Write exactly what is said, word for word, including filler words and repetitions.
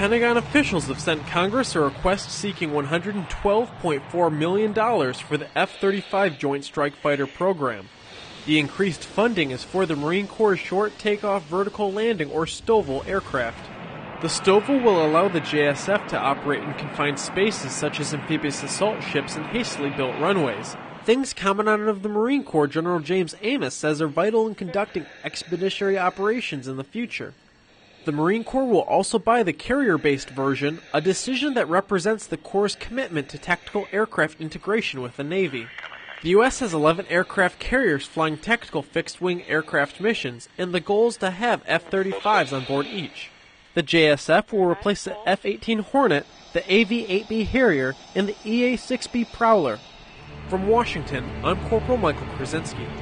Pentagon officials have sent Congress a request seeking one hundred twelve point four million dollars for the F thirty-five Joint Strike Fighter program. The increased funding is for the Marine Corps' Short Takeoff Vertical Landing or STOVL aircraft. The STOVL will allow the J S F to operate in confined spaces such as amphibious assault ships and hastily built runways. Things commented of the Marine Corps General James Amos says are vital in conducting expeditionary operations in the future. The Marine Corps will also buy the carrier-based version, a decision that represents the Corps' commitment to tactical aircraft integration with the Navy. The U S has eleven aircraft carriers flying tactical fixed-wing aircraft missions, and the goal is to have F thirty-fives on board each. The J S F will replace the F eighteen Hornet, the A V eight B Harrier, and the E A six B Prowler. From Washington, I'm Corporal Michael Krysinski.